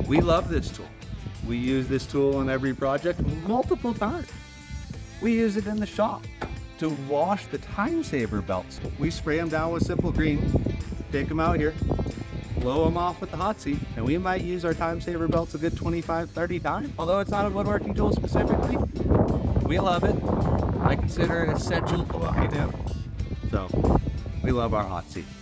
We love this tool. We use this tool on every project multiple times. We use it in the shop to wash the Timesaver belts. We spray them down with Simple Green, take them out here, blow them off with the hot seat, and we might use our Timesaver belts a good 25, 30 times. Although it's not a woodworking tool specifically, we love it. I consider it essential for what we do. So, we love our hot seat.